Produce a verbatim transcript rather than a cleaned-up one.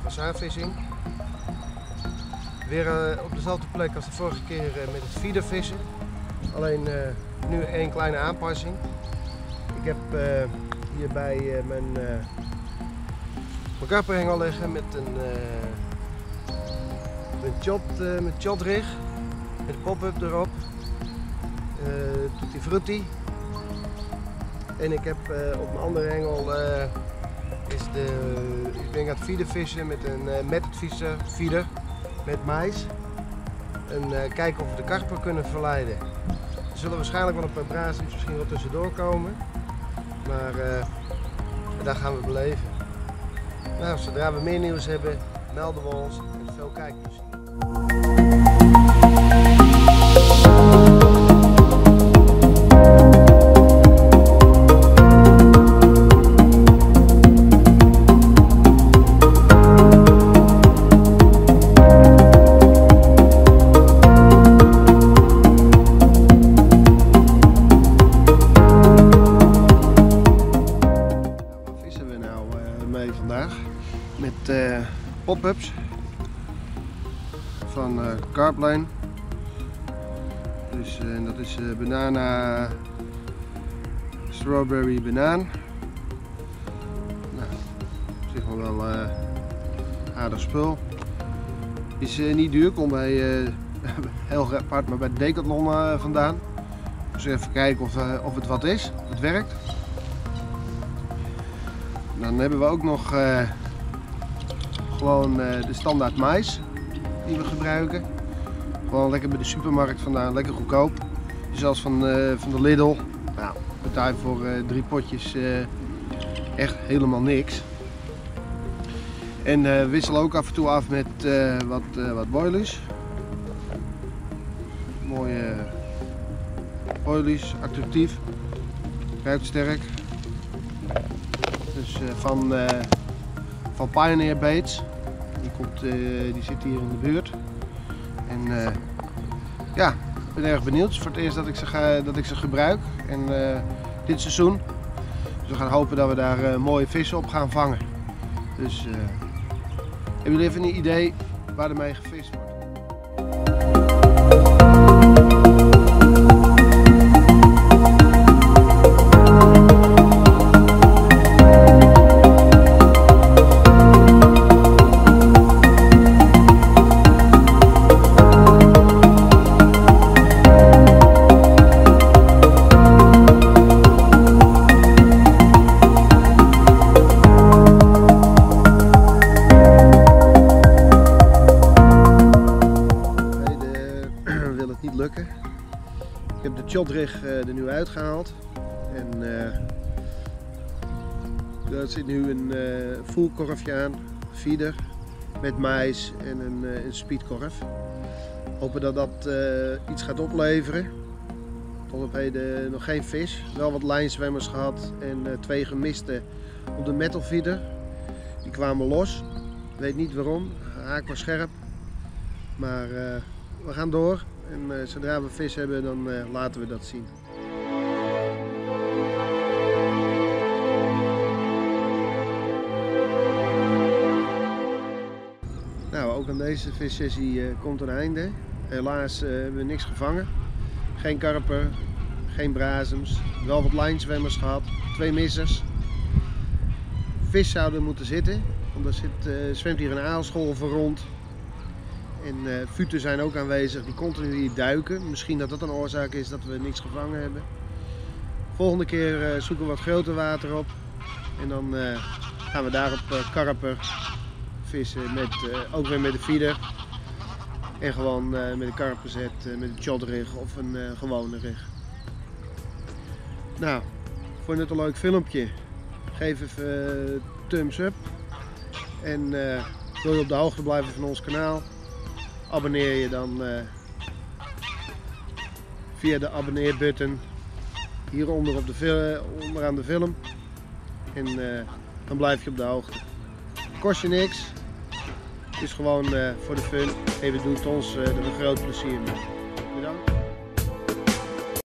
gassaarvissing. Weer uh, op dezelfde plek als de vorige keer uh, met het feedervissen. Alleen uh, nu één kleine aanpassing. Ik heb uh, hierbij uh, mijn, uh, mijn karperhengel liggen met een uh, met shot, uh, met shotrig, met pop-up erop. Uh, Tutti Frutti. En ik heb uh, op mijn andere hengel uh, is de, ik ben aan het feedervissen met een uh, met het vissen, feeder met mais. En uh, kijken of we de karper kunnen verleiden. Er zullen waarschijnlijk wel een paar brazems misschien wel tussendoor komen. Maar uh, daar gaan we beleven. Nou, zodra we meer nieuws hebben, melden we ons en veel kijkplezier. Vandaag met uh, pop-ups van uh, Carpline. Dus uh, dat is uh, banana strawberry banaan. Nou, op zich wel uh, aardig spul. Is uh, niet duur, komt bij uh, heel apart, maar bij Decathlon uh, vandaan. Dus even kijken of, uh, of het wat is, of het werkt. Dan hebben we ook nog uh, gewoon uh, de standaard mais die we gebruiken. Gewoon lekker bij de supermarkt vandaan, lekker goedkoop. Zelfs van, uh, van de Lidl. Nou, betaal je voor uh, drie potjes uh, echt helemaal niks. En uh, wissel ook af en toe af met uh, wat, uh, wat boilies. Mooie uh, boilies, attractief, ruikt sterk. Dus uh, van, uh, van Pioneer Baits, die, komt, uh, die zit hier in de buurt. En uh, ja, ik ben erg benieuwd. Het is voor het eerst dat ik ze, ga, dat ik ze gebruik en, uh, dit seizoen. Dus we gaan hopen dat we daar uh, mooie vissen op gaan vangen. Dus uh, hebben jullie even een idee waar er mee gevist wordt? Niet lukken. Ik heb de shotrig uh, er nu uitgehaald en uh, er zit nu een uh, voerkorfje aan, feeder met mais en een, uh, een speedkorf. Hopen dat dat uh, iets gaat opleveren. Tot op heden nog geen vis, wel wat lijnzwemmers gehad en uh, twee gemiste op de metal feeder. Die kwamen los, ik weet niet waarom, haak was scherp, maar uh, we gaan door. En uh, zodra we vis hebben, dan uh, laten we dat zien. Nou, ook aan deze vissessie uh, komt een einde. Helaas uh, hebben we niks gevangen. Geen karper, geen brazems, wel wat lijnzwemmers gehad, twee missers. Vis zouden moeten zitten, want er zit, uh, zwemt hier een aalscholver rond. En uh, futen zijn ook aanwezig die continu hier duiken. Misschien dat dat een oorzaak is dat we niks gevangen hebben. Volgende keer uh, zoeken we wat groter water op. En dan uh, gaan we daarop uh, karper vissen, met, uh, ook weer met de feeder. En gewoon uh, met een karperzet, uh, met een shotrig of een uh, gewone rig. Nou, vond je het een leuk filmpje? Geef even uh, thumbs up. En uh, wil je op de hoogte blijven van ons kanaal? Abonneer je dan uh, via de abonneerbutton hieronder op de, onderaan de film. En uh, dan blijf je op de hoogte. Kost je niks. Het is gewoon uh, voor de fun. En we doen het ons uh, er een groot plezier mee. Bedankt.